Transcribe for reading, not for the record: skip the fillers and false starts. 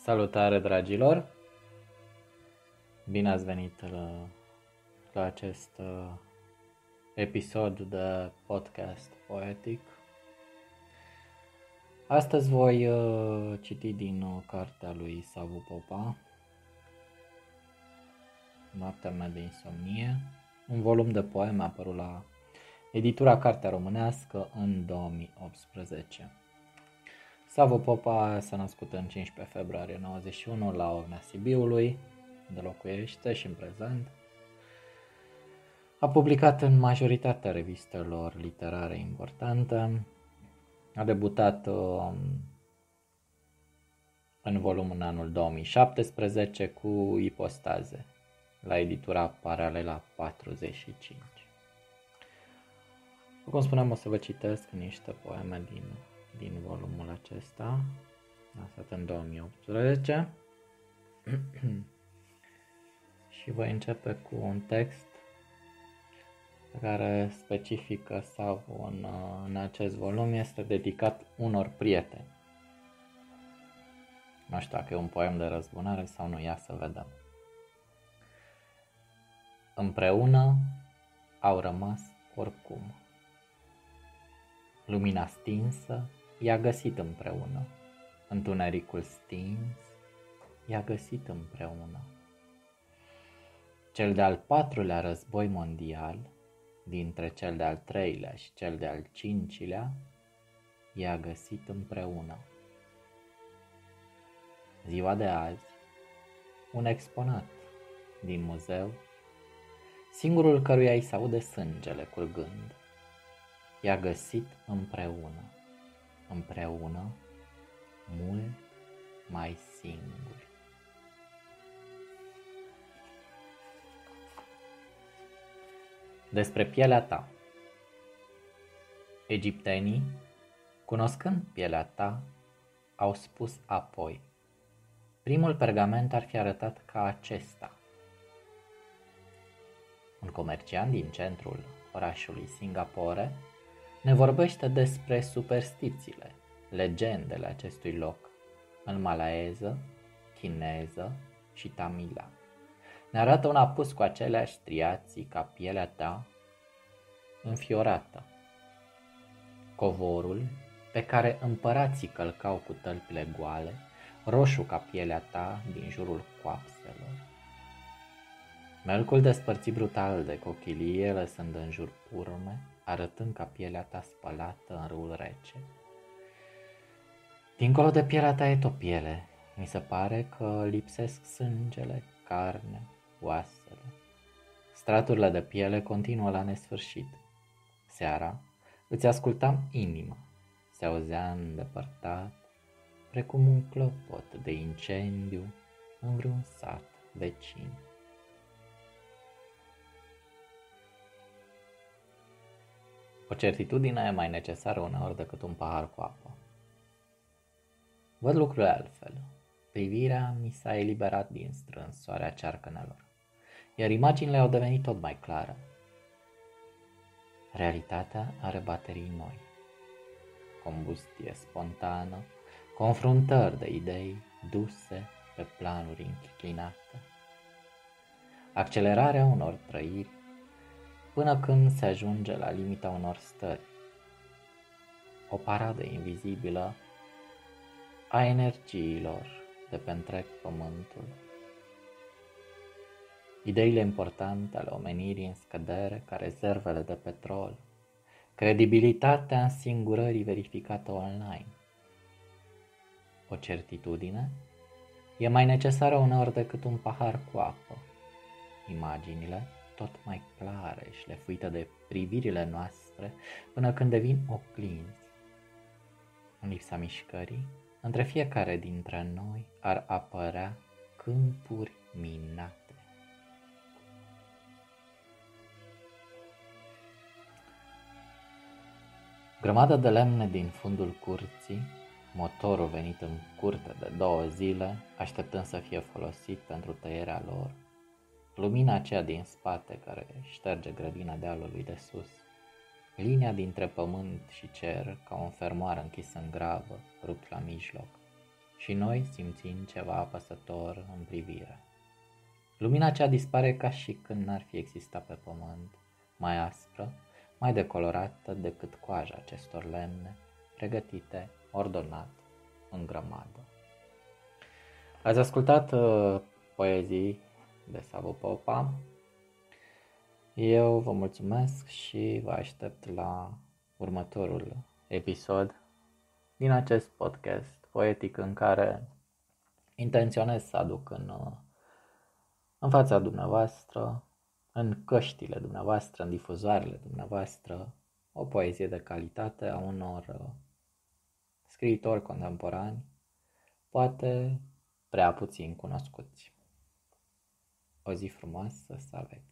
Salutare, dragilor! Bine ați venit la acest episod de podcast poetic. Astăzi voi citi din cartea lui Savu Popa, Noaptea mea de insomnie, un volum de poeme apărut la editura Cartea Românească în 2018. Savu Popa s-a născut în 15 februarie 91 la Ovnea Sibiului, unde locuiește și în prezent. A publicat în majoritatea revistelor literare importante. A debutat în volum în anul 2017 cu Ipostaze, la editura Paralela 45. Cum spuneam, o să vă citesc niște poeme din volumul acesta, lansat în 2018. Și voi începe cu un text pe care specifică Savu în acest volum. Este dedicat unor prieteni. Nu știu dacă e un poem de răzbunare sau nu, ia să vedem. Împreună au rămas oricum. Lumina stinsă i-a găsit împreună. Întunericul stins i-a găsit împreună. Cel de-al patrulea război mondial, dintre cel de-al treilea și cel de-al cincilea, i-a găsit împreună. Ziua de azi, un exponat din muzeu, singurul căruia îi se aude sângele curgând, i-a găsit împreună, împreună, mult mai singuri. Despre pielea ta. Egiptenii, cunoscând pielea ta, au spus apoi: primul pergament ar fi arătat ca acesta. Un comerciant din centrul orașului Singapore ne vorbește despre superstițiile, legendele acestui loc în malaeză, chineză și tamila. Ne arată un apus cu aceleași striații ca pielea ta înfiorată. Covorul pe care împărații călcau cu tălpile goale, roșu ca pielea ta din jurul coapselor. Melcul despărțit brutal de cochilie, lăsând în jur urme, arătând ca pielea ta spălată în râul rece. Dincolo de pielea ta e tot piele. Mi se pare că lipsesc sângele, carne, oasele. Straturile de piele continuă la nesfârșit. Seara îți ascultam inima. Se auzea îndepărtat, precum un clopot de incendiu în vreun sat vecin. O certitudine e mai necesară uneori decât un pahar cu apă. Văd lucrurile altfel. Privirea mi s-a eliberat din strânsoarea cearcănelor, iar imaginile au devenit tot mai clare. Realitatea are baterii noi, combustie spontană, confruntări de idei duse pe planuri înclinate, accelerarea unor trăiri până când se ajunge la limita unor stări, o paradă invizibilă a energiilor de pe întreg pământul. Ideile importante ale omenirii în scădere ca rezervele de petrol, credibilitatea însingurării verificată online. O certitudine e mai necesară uneori decât un pahar cu apă. Imaginile tot mai clare, șlefuite de privirile noastre, până când devin oglinzi. În lipsa mișcării, între fiecare dintre noi ar apărea câmpuri minate. Grămadă de lemne din fundul curții, motorul venit în curte de 2 zile, așteptând să fie folosit pentru tăierea lor, lumina aceea din spate care șterge grădina dealului de sus, linia dintre pământ și cer ca un fermoar închis în gravă, rupt la mijloc, și noi simțim ceva apăsător în privire. Lumina cea dispare ca și când n-ar fi existat pe pământ, mai aspră, mai decolorată decât coaja acestor lemne, pregătite, ordonat, în grămadă. Ați ascultat poezii de Savu Popa. Eu vă mulțumesc și vă aștept la următorul episod din acest podcast poetic în care intenționez să aduc în fața dumneavoastră, în căștile dumneavoastră, în difuzoarele dumneavoastră, o poezie de calitate a unor scriitori contemporani, poate prea puțin cunoscuți. O zi frumoasă să aveți!